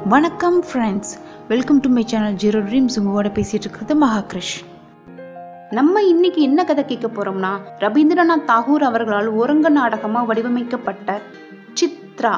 வணக்கம் ஃப்ரெண்ட்ஸ், welcome to my channel zero dreams. உங்களோட பேசிட்டு இருக்கிறது மகாகிருஷ். நம்ம இன்னைக்கு என்ன கதை கேட்க போறோம்னா, ரவீந்திரநாத் தாகூர் அவர்களால் ஓரங்க நாடகமா வடிவமைக்கப்பட்ட சித்ரா.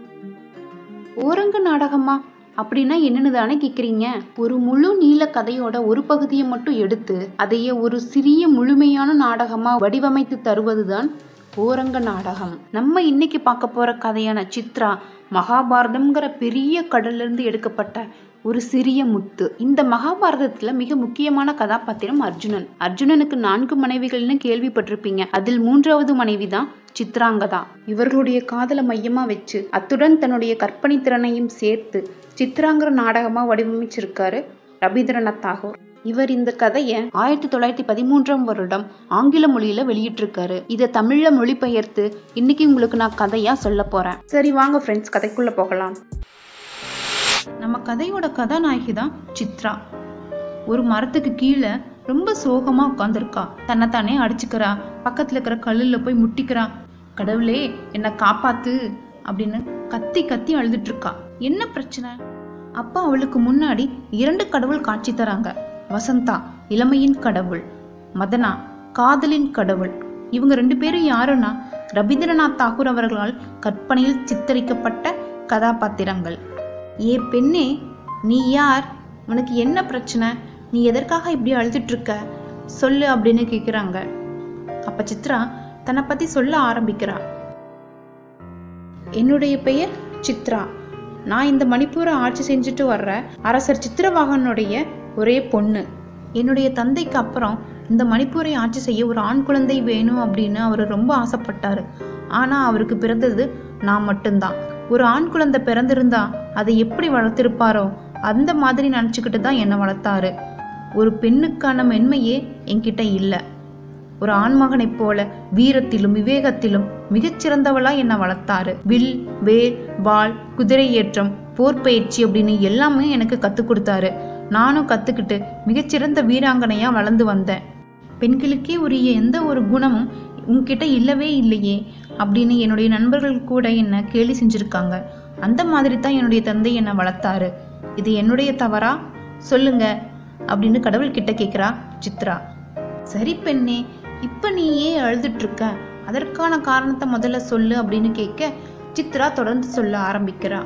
ஓரங்க நாடகமா அப்படின்னா என்னன்னு தானே கேக்குறீங்க? ஒரு முழு நீள கதையோட ஒரு பகுதியை மட்டும் எடுத்து அதையே ஒரு சிறிய முழுமையான நாடகமா வடிவமைத்து தருவதுதான் ஓரங்க நாடகம். நம்ம இன்னைக்கு பார்க்க போற கதையான சித்ரா மகாபாரதம்ங்கிற பெரிய கடல்ல இருந்து எடுக்கப்பட்ட ஒரு சிறிய முத்து. இந்த மகாபாரதத்துல மிக முக்கியமான கதாபாத்திரம் அர்ஜுனன். அர்ஜுனனுக்கு 4 மனைவிகள்னு கேள்விப்பட்டிருப்பீங்க. அதில் 3வது மனைவி தான் சித்ராங்கதா. இவர்களுடைய காதலை மையமா வச்சு அத்துடன் தன்னுடைய கற்பனை திறனையும் சேர்த்து சித்ராங்கிற நாடகமா வடிவமைச்சிருக்காரு ரவீந்திரநாத் தாகூர். இவர் இந்த கதையை 1913 வருடம் ஆங்கில மொழியில வெளியிட்டிருக்காரு. இதை தமிழ்ல மொழிபெயர்த்து இன்னைக்கு உங்களுக்கு நான் கதையா சொல்ல போறேன். சரி வாங்க ஃப்ரெண்ட்ஸ், கதைக்குள்ள போகலாம். நம்ம கதையோட கதாநாயகி தான் சித்ரா. ஒரு மரத்துக்கு கீழே ரொம்ப சோகமா உட்காந்துருக்கா. தன்னைத்தானே அடிச்சுக்கிறா. பக்கத்துல இருக்கிற கல்லுல போய் முட்டிக்கிறா. கடவுளே என்னை காப்பாத்து அப்படின்னு கத்தி கத்தி அழுதுட்டு இருக்கா. என்ன பிரச்சனை? அப்பா அவளுக்கு முன்னாடி 2 கடவுள் காட்சி தராங்க. வசந்தா இளமையின் கடவுள், மதனா காதலின் கடவுள். இவங்க 2 பேரும் யாருன்னா ரவீந்திரநாத் தாகூர் அவர்களால் கற்பனையில் சித்தரிக்கப்பட்ட கதாபாத்திரங்கள். ஏ பெண்ணே, நீ யார்? உனக்கு என்ன பிரச்சனை? நீ எதற்காக இப்படி அழுதுட்டு இருக்க? சொல்லு அப்படின்னு கேக்குறாங்க. அப்ப சித்ரா தன்னை பத்தி சொல்ல ஆரம்பிக்கிறா. என்னுடைய பெயர் சித்ரா. நான் இந்த மணிப்பூரை ஆட்சி செஞ்சுட்டு வர்ற அரசர் சித்திரவாகனுடைய ஒரே பொண்ணு. என்னுடைய தந்தைக்கு அப்புறம் இந்த மணிப்பூரை ஆட்சி செய்ய ஒரு ஆண் குழந்தை வேணும் அப்படின்னு அவர் ரொம்ப ஆசைப்பட்டாரு. ஆனா அவருக்கு பிறந்தது நான் மட்டும்தான். ஒரு ஆண் குழந்தை பிறந்திருந்தா அதை எப்படி வளர்த்திருப்பாரோ அந்த மாதிரி நினைச்சுக்கிட்டு தான் என்னை வளர்த்தாரு. ஒரு பெண்ணுக்கான மென்மையே என்கிட்ட இல்லை. ஒரு ஆண்மகனை போல வீரத்திலும் விவேகத்திலும் மிகச்சிறந்தவளா என்னை வளர்த்தாரு. வில், வேல், வாள், குதிரை ஏற்றம், போர் பயிற்சி அப்படின்னு எல்லாமே எனக்கு கத்துக் கொடுத்தாரு. நானும் கத்துக்கிட்டு மிகச்சிறந்த வீராங்கனையா வளர்ந்து வந்தேன். பெண்களுக்கே உரிய எந்த ஒரு குணமும் உன்கிட்ட இல்லவே இல்லையே அப்படின்னு என்னுடைய நண்பர்கள் கூட என்ன கேலி செஞ்சிருக்காங்க. அந்த மாதிரி தான் என்னுடைய தந்தை என்னை வளர்த்தாரு. இது என்னுடைய தவறா? சொல்லுங்க அப்படின்னு கடவுள் கிட்ட கேக்குறா சித்ரா. சரி பெண்ணே, இப்ப நீ ஏன் அழுதுட்டு இருக்க? அதற்கான காரணத்தை முதல்ல சொல்லு அப்படின்னு கேட்க சித்ரா தொடர்ந்து சொல்ல ஆரம்பிக்கிறா.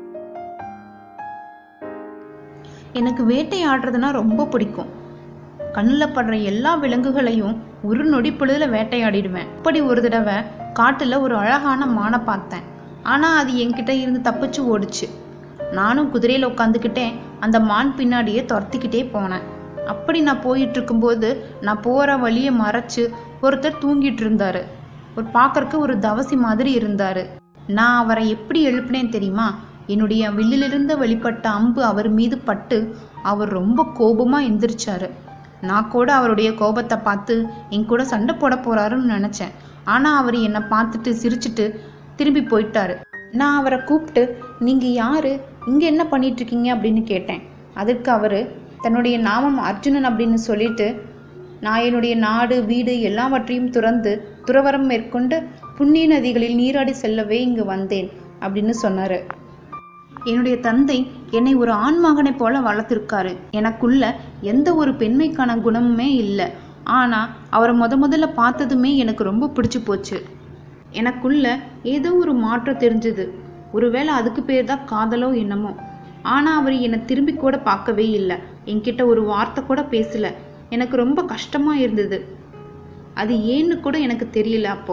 எனக்கு வேட்டையாடுறதுனா ரொம்ப பிடிக்கும். கண்ணுல படுற எல்லா விலங்குகளையும் ஒரு நொடி பொழுதுல வேட்டையாடிடுவேன். அப்படி ஒரு தடவை காட்டுல ஒரு அழகான மானை பார்த்தேன். ஆனா அது என்கிட்ட இருந்து தப்பிச்சு ஓடுச்சு. நானும் குதிரையில உட்காந்துக்கிட்டேன். அந்த மான் பின்னாடியே துரத்திக்கிட்டே போனேன். அப்படி நான் போயிட்டு இருக்கும்போது நான் போற வழியை மறைச்சு ஒருத்தர் தூங்கிட்டு இருந்தாரு. ஒரு பார்க்கறக்கு ஒரு தவசி மாதிரி இருந்தாரு. நான் அவரை எப்படி எழுப்பினேன் தெரியுமா? என்னுடைய வில்லிலிருந்து வெளிப்பட்ட அம்பு அவர் மீது பட்டு அவர் ரொம்ப கோபமா எந்திரிச்சாரு. நான் கூட அவருடைய கோபத்தை பார்த்து என் கூட சண்டை போட போறாருன்னு நினைச்சேன். ஆனா அவர் என்னை பார்த்துட்டு சிரிச்சுட்டு திரும்பி போயிட்டாரு. நான் அவரை கூப்பிட்டு, நீங்க யாரு, இங்க என்ன பண்ணிட்டு இருக்கீங்க அப்படின்னு கேட்டேன். அதற்கு அவரு தன்னுடைய நாமம் அர்ஜுனன் அப்படின்னு சொல்லிட்டு, நான் என்னுடைய நாடு வீடு எல்லாவற்றையும் துறந்து துறவரம் மேற்கொண்டு புண்ணிய நதிகளில் நீராடி செல்லவே இங்கு வந்தேன் அப்படின்னு சொன்னாரு. என்னுடைய தந்தை என்னை ஒரு ஆண்மகனை போல வளர்த்திருக்காரு. எனக்குள்ள எந்த ஒரு பெண்மைக்கான குணமுமே இல்லை. ஆனா அவரை முதல்ல பார்த்ததுமே எனக்கு ரொம்ப பிடிச்சு போச்சு. எனக்குள்ள ஏதோ ஒரு மாற்றம் தெரிஞ்சது. ஒருவேளை அதுக்கு பேர் தான் காதலோ என்னமோ. ஆனா அவர் என்னை திரும்பி கூட பார்க்கவே இல்லை. என்கிட்ட ஒரு வார்த்தை கூட பேசல. எனக்கு ரொம்ப கஷ்டமா இருந்தது. அது ஏன்னு கூட எனக்கு தெரியல. அப்போ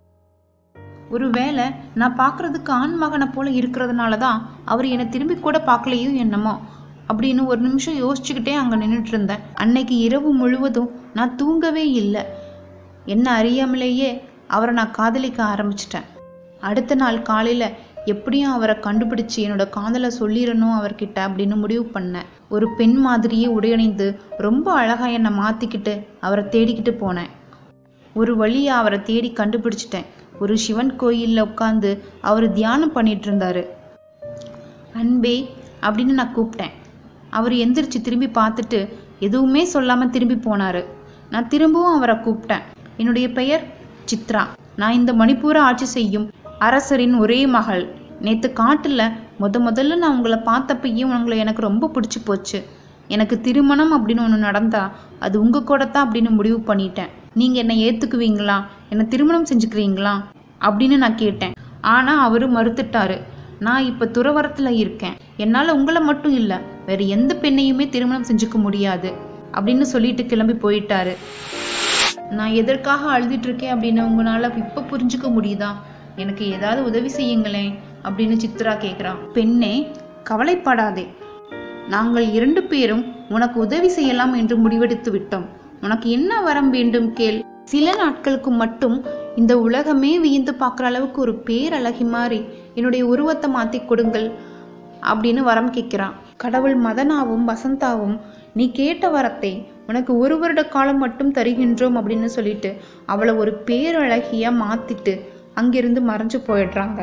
ஒருவேளை நான் பார்க்கறதுக்கு ஆண்மகனை போல இருக்கிறதுனாலதான் அவர் என்னை திரும்பி கூட பார்க்கலையோ என்னமோ அப்படின்னு ஒரு நிமிஷம் யோசிச்சுக்கிட்டே அங்க நின்றுட்டு இருந்தேன். அன்னைக்கு இரவு முழுவதும் நான் தூங்கவே இல்லை. என்ன அறியாமலேயே அவரை நான் காதலிக்க ஆரம்பிச்சிட்டேன். அடுத்த நாள் காலையில எப்படியும் அவரை கண்டுபிடிச்சு என்னோட காதலை சொல்லிடணும் அவர்கிட்ட அப்படின்னு முடிவு பண்ணேன். ஒரு பெண் மாதிரியே உடையணிந்து ரொம்ப அழகா என்னை மாத்திக்கிட்டு அவரை தேடிக்கிட்டு போனேன். ஒரு வழியா அவரை தேடி கண்டுபிடிச்சிட்டேன். ஒரு சிவன் கோயில்ல உட்காந்து அவர் தியானம் பண்ணிட்டு இருந்தாரு. அன்பே அப்படின்னு நான் கூப்பிட்டேன். அவர் எந்திரிச்சு திரும்பி பார்த்துட்டு எதுவுமே சொல்லாம திரும்பி போனாரு. நான் திரும்பவும் அவரை கூப்பிட்டேன். என்னுடைய பெயர் சித்ரா. நான் இந்த மணிப்பூரை ஆட்சி செய்யும் அரசரின் ஒரே மகள். நேத்து காட்டுல முதல்ல நான் உங்களை பார்த்தப்பயே உங்களை எனக்கு ரொம்ப பிடிச்சி போச்சு. எனக்கு திருமணம் அப்படின்னு ஒன்று நடந்தா அது உங்கள் கூட தான் அப்படின்னு முடிவு பண்ணிட்டேன். நீங்கள் என்னை ஏற்றுக்குவீங்களா, என்னை திருமணம் செஞ்சுக்கிறீங்களா அப்படின்னு நான் கேட்டேன். ஆனால் அவர் மறுத்துட்டாரு. நான் இப்போ துறவரத்தில் இருக்கேன், என்னால் உங்களை மட்டும் இல்லை வேறு எந்த பெண்ணையுமே திருமணம் செஞ்சுக்க முடியாது அப்படின்னு சொல்லிட்டு கிளம்பி போயிட்டாரு. நான் எதற்காக அழுதுட்டு இருக்கேன் அப்படின்னு உங்களால் இப்போ புரிஞ்சுக்க முடியுதா? எனக்கு ஏதாவது உதவி செய்யுங்களேன் அப்படின்னு சித்ரா கேட்குறான். பெண்ணே, கவலைப்படாதே, நாங்கள் 2 பேரும் உனக்கு உதவி செய்யலாம் என்று முடிவெடுத்து விட்டோம். உனக்கு என்ன வரம் வேண்டும் கேள். சில நாட்களுக்கு மட்டும் இந்த உலகமே வியந்து பார்க்குற அளவுக்கு ஒரு பேரழகி மாதிரி என்னுடைய உருவத்தை மாற்றி கொடுங்கள் அப்படின்னு வரம் கேட்குறான். கடவுள் மதனாவும் வசந்தாவும் நீ கேட்ட வரத்தை உனக்கு 1 வருட காலம் மட்டும் தருகின்றோம் அப்படின்னு சொல்லிட்டு அவளை ஒரு பேரழகியா மாத்திட்டு அங்கிருந்து மறைஞ்சு போயிடுறாங்க.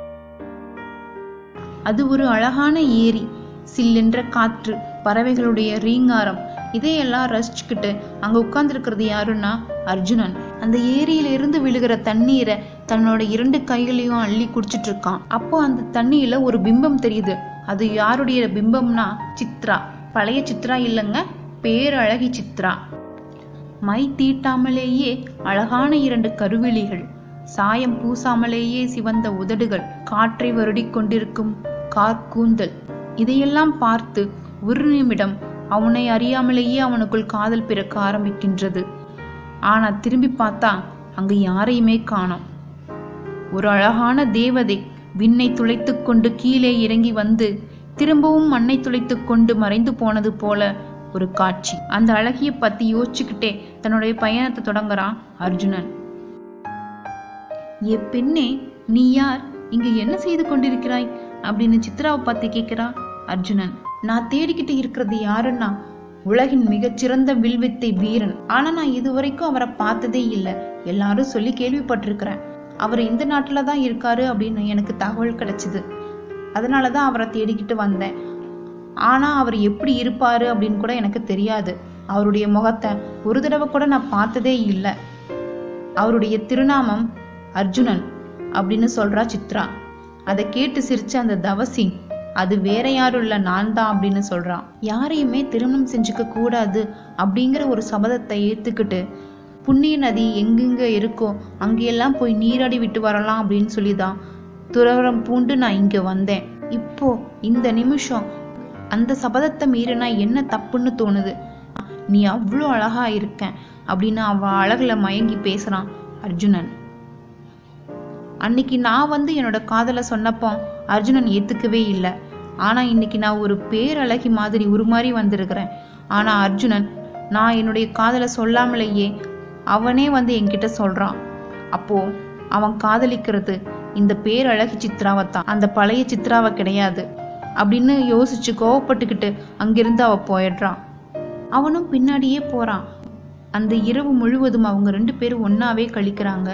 அது ஒரு அழகான ஏரி, சில்லென்ற காற்று, பறவைகளுடைய ரீங்காரம், இதையெல்லாம் ரசிச்சுக்கிட்டு அங்க உட்கார்ந்துருக்கிறது யாருன்னா அர்ஜுனன். அந்த ஏரியிலிருந்து விழுகிற தண்ணீரை தன்னோட 2 கைகளையும் அள்ளி குடிச்சிட்டு இருக்கான். அப்போ அந்த தண்ணியில ஒரு பிம்பம் தெரியுது. அது யாருடைய பிம்பம்னா சித்ரா. பழைய சித்ரா இல்லைங்க, பேரழகி சித்ரா. மை தீட்டாமலேயே அழகான 2 கருவிழிகள், சாயம் பூசாமலேயே சிவந்த உதடுகள், காற்றை வருடி கொண்டிருக்கும் கார்கூந்தல், இதையெல்லாம் பார்த்து ஒரு நிமிடம் அவனை அறியாமலேயே அவனுக்குள் காதல் பிறக்க ஆரம்பிக்கின்றது. ஆனா திரும்பி பார்த்தா அங்கு யாரையுமே காணோம். ஒரு அழகான தேவதை விண்ணை துளைத்து கொண்டு கீழே இறங்கி வந்து திரும்பவும் மண்ணை துளைத்து கொண்டு மறைந்து போனது போல ஒரு காட்சி. அந்த அழகிய பத்தி யோசிச்சுக்கிட்டே தன்னுடைய பயணத்தை தொடங்குறான் அர்ஜுனன். ஏ பெண்ணே, நீ யார், இங்கு என்ன செய்து கொண்டிருக்கிறாய் அப்படின்னு சித்ராவை பார்த்து கேட்கிறான் அர்ஜுனன். நான் தேடிக்கிட்டு இருக்கிறது யாருன்னா உலகின் மிகச்சிறந்த வில்வித்தை வீரன். ஆனா நான் இதுவரைக்கும் அவரை பார்த்ததே இல்லை. எல்லாரும் சொல்லி கேள்விப்பட்டிருக்கிறேன். அவர் இந்த நாட்டுல தான் இருக்காரு அப்படின்னு எனக்கு தகவல் கிடைச்சிது. அதனாலதான் அவரை தேடிக்கிட்டு வந்தேன். ஆனா அவர் எப்படி இருப்பாரு அப்படின்னு கூட எனக்கு தெரியாது. அவருடைய முகத்தை ஒரு தடவை கூட நான் பார்த்ததே இல்லை. அவருடைய திருநாமம் அர்ஜுனன் அப்படின்னு சொல்றா சித்ரா. அதை கேட்டு சிரிச்ச அந்த தவசி, அது வேற யாரும் இல்ல, நான் தான் அப்படின்னு சொல்றான். யாரையுமே திருமணம் செஞ்சுக்க கூடாது அப்படிங்கிற ஒரு சபதத்தை ஏத்துக்கிட்டு புண்ணிய நதி எங்கெங்க இருக்கோ அங்கெல்லாம் போய் நீராடி விட்டு வரலாம் அப்படின்னு சொல்லிதான் துறவரம் பூண்டு நான் இங்க வந்தேன். இப்போ இந்த நிமிஷம் அந்த சபதத்தை மீறினா என்ன தப்புன்னு தோணுது. நீ அவ்வளோ அழகா இருக்க அப்படின்னு அவ அழகுல மயங்கி பேசுறான் அர்ஜுனன். அன்னைக்கு நான் வந்து என்னோட காதலை சொன்னப்போ அர்ஜுனன் ஏத்துக்கவே இல்லை. ஆனா இன்னைக்கு நான் ஒரு பேரழகி மாதிரி உருமாறி வந்திருக்கிறேன். ஆனா அர்ஜுனன் நான் என்னுடைய காதலை சொல்லாமலேயே அவனே வந்து என்கிட்ட சொல்றான். அப்போ அவன் காதலிக்கிறது இந்த பேரழகி சித்ராவைத்தான், அந்த பழைய சித்ராவை கிடையாது அப்படின்னு யோசிச்சு கோவப்பட்டுக்கிட்டு அங்கிருந்து அவ போயிடுறான். அவனும் பின்னாடியே போறான். அந்த இரவு முழுவதும் அவங்க 2 பேரும் ஒன்னாவே கழிக்கிறாங்க.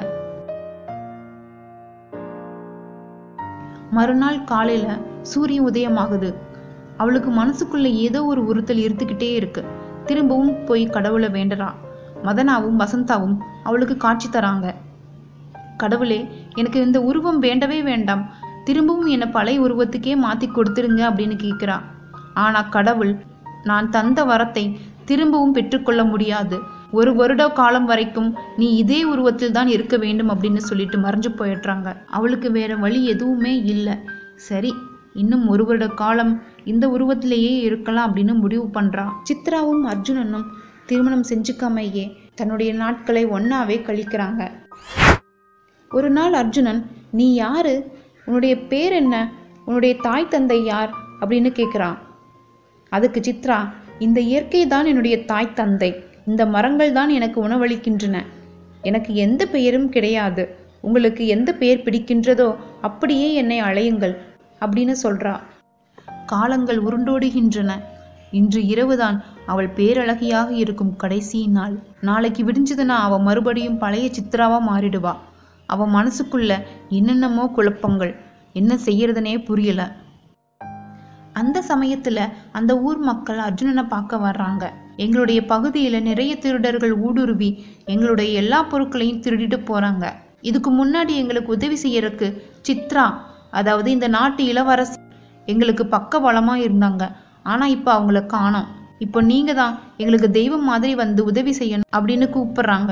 மறுநாள் காலையில சூரிய உதயமாகுது. அவளுக்கு மனசுக்குள்ள ஏதோ ஒரு உறுத்தல் இருந்துகிட்டே இருக்கு. திரும்பவும் போய் கடவுளை வேண்டறான். மதனாவும் வசந்தாவும் அவளுக்கு காட்சி தராங்க. கடவுளே, எனக்கு இந்த உருவம் வேண்டவே வேண்டாம், திரும்பவும் என்னை பழைய உருவத்துக்கே மாத்தி கொடுத்துருங்க அப்படின்னு கேட்கிறா. ஆனா கடவுள், நான் தந்த வரத்தை திரும்பவும் பெற்றுக்கொள்ள முடியாது, 1 வருட காலம் வரைக்கும் நீ இதே உருவத்தில் தான் இருக்க வேண்டும் அப்படின்னு சொல்லிட்டு மறைஞ்சு போயிடுறாங்க. அவளுக்கு வேற வழி எதுவுமே இல்லை. சரி, இன்னும் 1 வருட காலம் இந்த உருவத்திலேயே இருக்கலாம் அப்படின்னு முடிவு பண்றா. சித்ராவும் அர்ஜுனனும் திருமணம் செஞ்சுக்காமையே தன்னுடைய நாட்களை ஒன்னாவே கழிக்கிறாங்க. ஒரு நாள் அர்ஜுனன், நீ யாரு, உன்னுடைய பேர் என்ன, உன்னுடைய தாய் தந்தை யார் அப்படின்னு கேட்குறான். அதுக்கு சித்ரா, இந்த இயற்கை தான் என்னுடைய தாய் தந்தை, இந்த மரங்கள் தான் எனக்கு உணவளிக்கின்றன, எனக்கு எந்த பெயரும் கிடையாது, உங்களுக்கு எந்த பெயர் பிடிக்கின்றதோ அப்படியே என்னை அழையுங்கள் அப்படின்னு சொல்றா. காலங்கள் உருண்டோடுகின்றன. இன்று இரவுதான் அவள் பேரழகியாக இருக்கும் கடைசி நாள். நாளைக்கு விடிஞ்சதுன்னா அவ மறுபடியும் பழைய சித்ராவா மாறிடுவா. அவ மனசுக்குள்ள என்னென்னமோ குழப்பங்கள், என்ன செய்யறதுனே புரியல. அந்த சமயத்துல அந்த ஊர் மக்கள் அர்ஜுனனை பார்க்க வர்றாங்க. எங்களுடைய பகுதியில நிறைய திருடர்கள் ஊடுருவி எங்களுடைய எல்லா பொருட்களையும் திருடிட்டு போறாங்க. இதுக்கு முன்னாடி எங்களுக்கு உதவி செய்யறதுக்கு சித்ரா, அதாவது இந்த நாட்டு இளவரசி, எங்களுக்கு பக்க பலமா இருந்தாங்க. ஆனா இப்ப அவங்கள காணோம். இப்போ நீங்க தான் எங்களுக்கு தெய்வம் மாதிரி வந்து உதவி செய்யணும் அப்படின்னு கூப்பிடுறாங்க.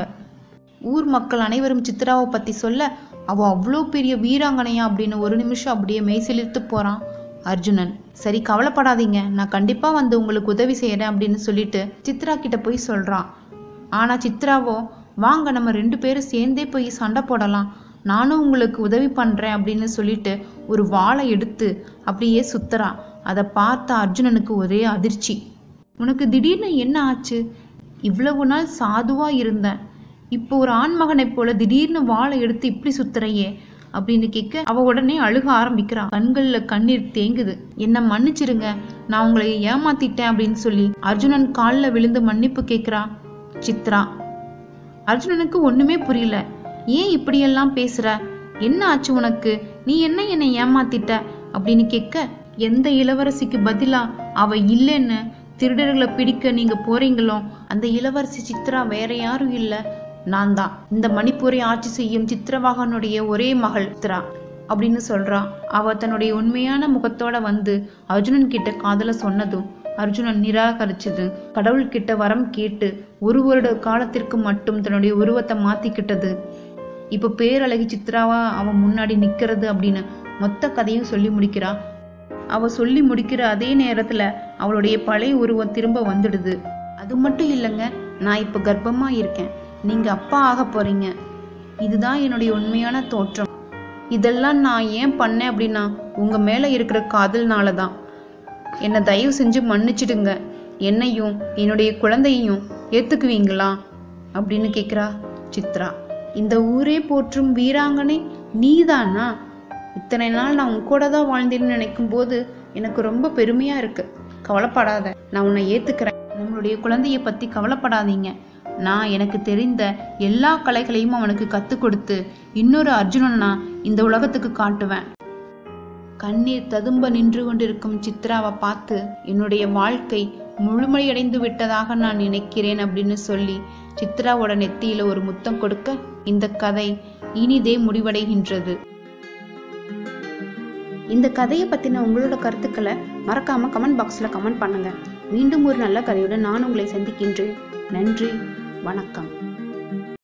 ஊர் மக்கள் அனைவரும் சித்ராவை பத்தி சொல்ல, அவ அவ்வளோ பெரிய வீராங்கனையா அப்படின்னு ஒரு நிமிஷம் அப்படியே மெய்சிலிர்த்து போறான் அர்ஜுனன். சரி, கவலைப்படாதீங்க, நான் கண்டிப்பா வந்து உங்களுக்கு உதவி செய்யறேன் அப்படின்னு சொல்லிட்டு சித்ரா கிட்ட போய் சொல்றான். ஆனா சித்ராவோ, வாங்க நம்ம 2 பேரும் சேர்ந்தே போய் சண்டை போடலாம், நானும் உங்களுக்கு உதவி பண்றேன் அப்படின்னு சொல்லிட்டு ஒரு வாளை எடுத்து அப்படியே சுத்துறான். அதை பார்த்த அர்ஜுனனுக்கு ஒரே அதிர்ச்சி. உனக்கு திடீர்னு என்ன ஆச்சு? இவ்வளவு நாள் சாதுவா இருந்தேன், இப்போ ஒரு ஆண்மகனை போல திடீர்னு வாளை எடுத்து இப்படி சுத்துறையே அப்படின்னு கேட்க, அவ உடனே அழுக ஆரம்பிக்கிறான். கண்கள்ல கண்ணீர் தேங்குது. என்ன மன்னிச்சிருங்க, நான் உங்களை ஏமாத்திட்டேன் அப்படின்னு சொல்லி அர்ஜுனன் காலில் விழுந்து மன்னிப்பு கேட்கிறா சித்ரா. அர்ஜுனனுக்கு ஒண்ணுமே புரியல. ஏன் இப்படியெல்லாம் பேசுற? என்ன ஆச்சு உனக்கு? நீ என்னை ஏமாத்திட்ட அப்படின்னு கேட்க, எந்த இளவரசிக்கு பதிலா அவ இல்லைன்னு திருடர்களை பிடிக்க நீங்க போறீங்களோ அந்த இளவரசி சித்ரா வேற யாரும் இல்ல, நான் தான். இந்த மணிப்பூரை ஆட்சி செய்யும் சித்திரவாகனுடைய ஒரே மகள் சித்ரா அப்படின்னு சொல்றா. அவ தன்னுடைய உண்மையான முகத்தோட வந்து அர்ஜுனன் கிட்ட காதல சொன்னதும் அர்ஜுனன் நிராகரிச்சது. கடவுள்கிட்ட வரம் கேட்டு 1 வருட காலத்திற்கு மட்டும் தன்னுடைய உருவத்தை மாத்திக்கிட்டது. இப்ப பேரழகி சித்ராவா அவன் முன்னாடி நிக்கிறது அப்படின்னு மொத்த கதையும் சொல்லி முடிக்கிறா. அவ சொல்லி முடிக்கிற அதே நேரத்துல அவளுடைய பழைய உருவம் திரும்ப வந்துடுது. அது மட்டும் இல்லைங்க, நான் இப்ப கர்ப்பமா இருக்கேன், நீங்க அப்பா ஆக போறீங்க, இதுதான் என்னுடைய உண்மையான தோற்றம். இதெல்லாம் நான் ஏன் பண்ணேன் அப்படின்னா உங்க மேல இருக்கிற காதல்னாலதான். என்னை தயவு செஞ்சு மன்னிச்சிடுங்க, என்னையும் என்னுடைய குழந்தையையும் ஏத்துக்குவீங்களா அப்படின்னு கேக்குறா சித்ரா. இந்த ஊரே போற்றும் வீராங்கனை நீதானா? இத்தனை நாள் நான் உன் கூட தான் வாழ்ந்தேன்னு நினைக்கும் போது எனக்கு ரொம்ப பெருமையா இருக்கு. கவலைப்படாத, நான் உன்னை ஏத்துக்கிறேன். நம்மளுடைய குழந்தைய பத்தி கவலைப்படாதீங்க. நான் எனக்கு தெரிந்த எல்லா கலைகளையும் அவனுக்கு கத்துக் கொடுத்து இன்னொரு அர்ஜுனனா இந்த உலகத்துக்கு காட்டுவேன். கண்ணீர் ததும்ப நின்று கொண்டிருக்கும் சித்ராவை பார்த்து, என்னுடைய வாழ்க்கை முழுமையடைந்து விட்டதாக நான் நினைக்கிறேன் அப்படின்னு சொல்லி சித்ராவோட நெத்தியில ஒரு முத்தம் கொடுக்க இந்த கதை இனிதே முடிவடைகின்றது. இந்த கதையை பத்தின உங்களோட கருத்துக்களை மறக்காம கமெண்ட் பாக்ஸ்ல கமெண்ட் பண்ணுங்க. மீண்டும் ஒரு நல்ல கதையுடன் நான் உங்களை சந்திக்கின்றேன். நன்றி, வணக்கம்.